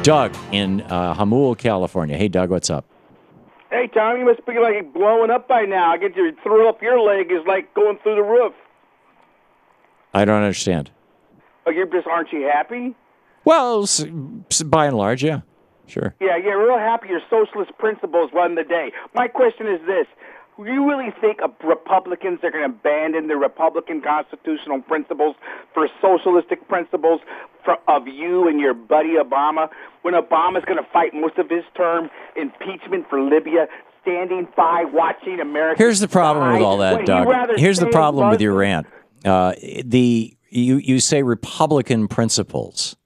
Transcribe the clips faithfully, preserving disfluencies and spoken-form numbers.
Doug in uh, Hamul, California. Hey, Doug, what's up? Hey, Tom, you must be like blowing up by now. I get to throw up your leg is like going through the roof. I don't understand. Oh, you're just aren't you happy? Well, s- s- by and large, yeah, sure. Yeah, you're real happy your socialist principles run the day. My question is this. Do you really think uh, Republicans are going to abandon the Republican constitutional principles for socialistic principles for, of you and your buddy Obama when Obama's going to fight most of his term impeachment for Libya, standing by, watching America? Here's the problem with all that, Doug. Here's the problem with your rant. Uh, the you, you say Republican principles.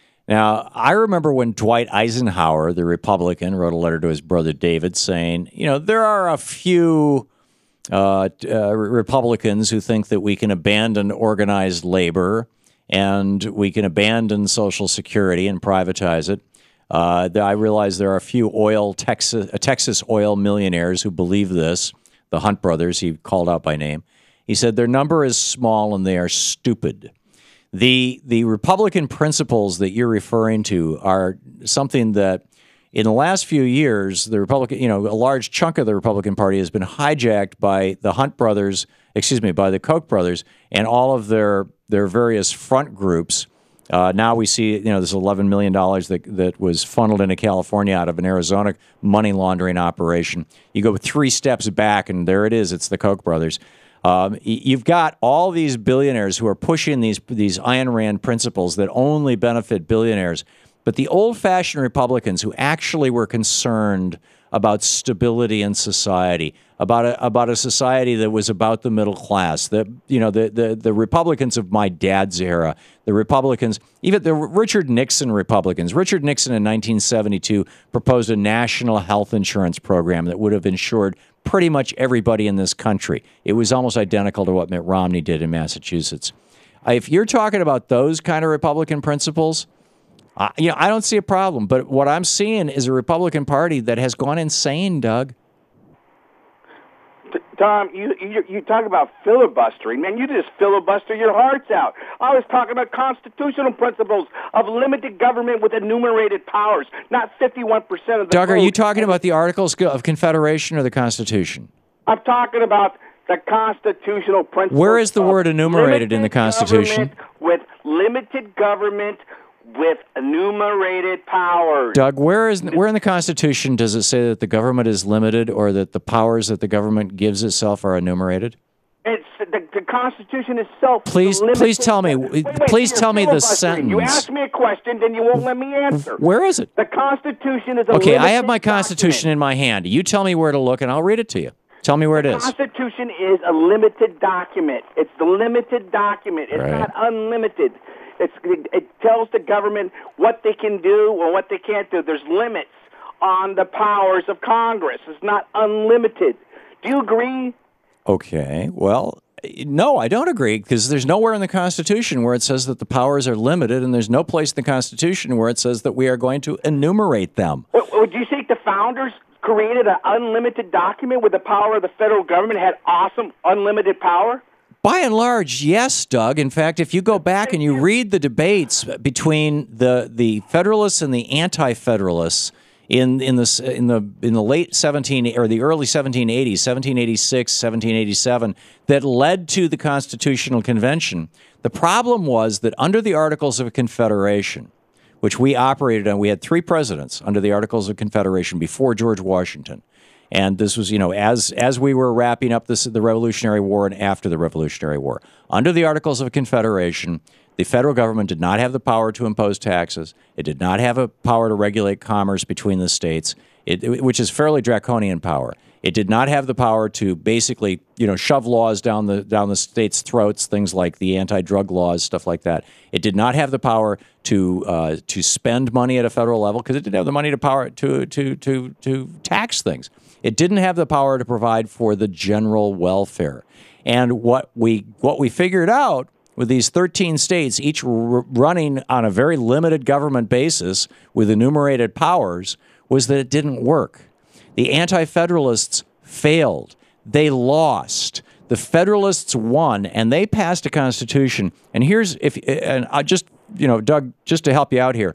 Now, I remember when Dwight Eisenhower, the Republican, wrote a letter to his brother David saying, you know, there are a few uh, uh, Republicans who think that we can abandon organized labor and we can abandon Social Security and privatize it. Uh, I realize there are a few oil Texas, uh, Texas oil millionaires who believe this, the Hunt brothers, he called out by name. He said their number is small and they are stupid. The the Republican principles that you're referring to are something that in the last few years, the Republican, you know, a large chunk of the Republican Party has been hijacked by the Hunt brothers, excuse me, by the Koch brothers and all of their their various front groups. Uh, now we see, you know, this eleven million dollars that, that was funneled into California out of an Arizona money laundering operation. You go three steps back and there it is. It's the Koch brothers. Um, you've got all these billionaires who are pushing these these Ayn Rand principles that only benefit billionaires. But the old-fashioned Republicans who actually were concerned about stability in society, about a, about a society that was about the middle class, the you know the, the the Republicans of my dad's era, the Republicans, even the Richard Nixon Republicans. Richard Nixon in nineteen seventy-two proposed a national health insurance program that would have insured pretty much everybody in this country. It was almost identical to what Mitt Romney did in Massachusetts. Uh, if you're talking about those kind of Republican principles, uh, you know, I don't see a problem. But what I'm seeing is a Republican Party that has gone insane, Doug. Tom, you, you you talk about filibustering. Man, you just filibuster your hearts out. I was talking about constitutional principles of limited government with enumerated powers, not fifty-one percent of the Doug, vote. are you talking about the Articles of Confederation or the Constitution? I'm talking about the constitutional principles. Where is the word enumerated in the Constitution? With limited government with enumerated powers. Doug, where is where in the Constitution does it say that the government is limited or that the powers that the government gives itself are enumerated? It's the, the Constitution itself. Please, please tell me. Wait, wait, please so tell me the sentence. You ask me a question, then you won't let me answer. Where is it? The Constitution is a okay. I have my document. Constitution in my hand. You tell me where to look, and I'll read it to you. Tell me where it the is. The Constitution is a limited document. It's the limited document. It's right. not unlimited. It's, it tells the government what they can do or what they can't do. There's limits on the powers of Congress. It's not unlimited. Do you agree? Okay. Well, no, I don't agree because there's nowhere in the Constitution where it says that the powers are limited, and there's no place in the Constitution where it says that we are going to enumerate them. Would you think the founders created an unlimited document where the power of the federal government had awesome unlimited power? By and large, yes, Doug. In fact, if you go back and you read the debates between the the Federalists and the Anti-Federalists in in the in the in the late seventeen or the early seventeen eighties, seventeen eighty-six, seventeen eighty-seven, that led to the Constitutional Convention, the problem was that under the Articles of Confederation, which we operated on, we had three presidents under the Articles of Confederation before George Washington. And this was, you know, as as we were wrapping up this, the Revolutionary War and after the Revolutionary War. Under the Articles of Confederation, the federal government did not have the power to impose taxes. It did not have a power to regulate commerce between the states, it, it, which is fairly draconian power. It did not have the power to basically, you know, shove laws down the down the states' throats, things like the anti-drug laws, stuff like that. It did not have the power to uh, to spend money at a federal level because it didn't have the money to power to to to to tax things. It didn't have the power to provide for the general welfare. And what we what we figured out with these thirteen states, each r- running on a very limited government basis with enumerated powers, was that it didn't work. The Anti-Federalists failed. They lost. The Federalists won, and they passed a constitution. And here's if and I just you know, Doug, just to help you out here.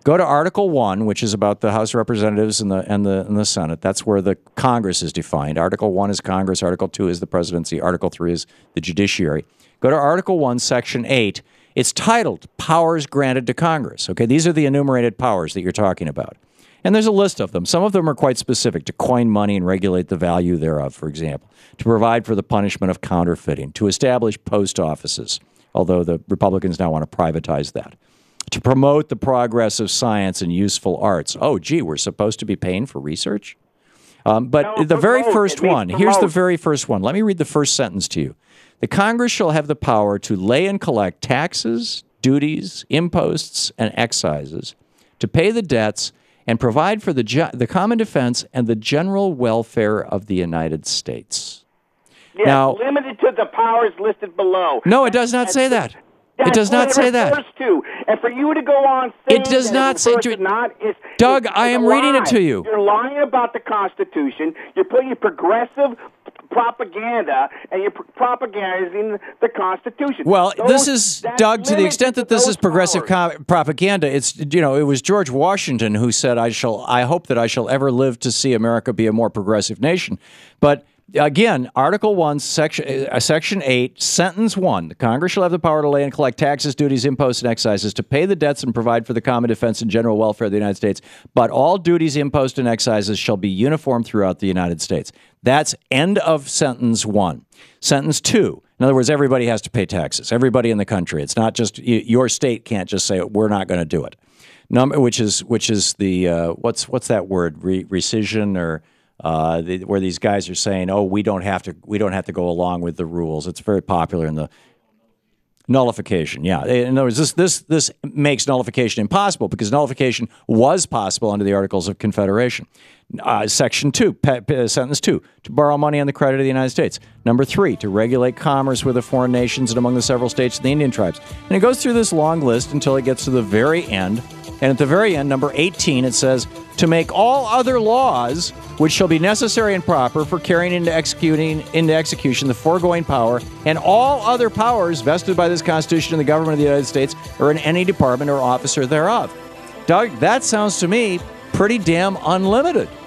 Go to Article one, which is about the House of Representatives and the, and the, and the Senate. That's where the Congress is defined. Article one is Congress. Article two is the presidency. Article three is the judiciary. Go to Article one, Section eight. It's titled Powers Granted to Congress. Okay, these are the enumerated powers that you're talking about. And there's a list of them. Some of them are quite specific: to coin money and regulate the value thereof, for example, to provide for the punishment of counterfeiting, to establish post offices, although the Republicans now want to privatize that, to promote the progress of science and useful arts. Oh, gee, we're supposed to be paying for research? Um, but no, the very promote. first one, here's the very first one. Let me read the first sentence to you. The Congress shall have the power to lay and collect taxes, duties, imposts, and excises, to pay the debts, and provide for the, ge- the common defense and the general welfare of the United States. Yes, now, limited to the powers listed below. No, it does not say that. That's it does not say that. To. And for you to go on saying it does that not it say. to not, it's, Doug, it's, I am reading it to you. You're lying about the Constitution. You're putting progressive propaganda, and you're propagandizing the Constitution. Well, Those, this is, Doug, to the extent that this is progressive co- propaganda, it's, you know, it was George Washington who said, I shall, I hope that I shall ever live to see America be a more progressive nation. But again, Article one, Section, uh, Section eight, Sentence one, the Congress shall have the power to lay and collect taxes, duties, imposts, and excises, to pay the debts and provide for the common defense and general welfare of the United States. But all duties, imposts, and excises shall be uniform throughout the United States. That's end of Sentence one. Sentence two, in other words, everybody has to pay taxes. Everybody in the country. It's not just, your state can't just say, we're not going to do it. Number, which is, which is the, uh, what's, what's that word, Re- rescission or... Uh, the, where these guys are saying, "Oh, we don't have to, we don't have to go along with the rules." It's very popular in the nullification. Yeah, in other words, this this this makes nullification impossible because nullification was possible under the Articles of Confederation. Uh, Section two, pe- pe- sentence two, to borrow money on the credit of the United States. Number three, to regulate commerce with the foreign nations and among the several states and the Indian tribes. And it goes through this long list until it gets to the very end. And at the very end, number eighteen, it says, to make all other laws which shall be necessary and proper for carrying into executing into execution the foregoing power and all other powers vested by this Constitution in the government of the United States or in any department or officer thereof. Doug, that sounds to me pretty damn unlimited.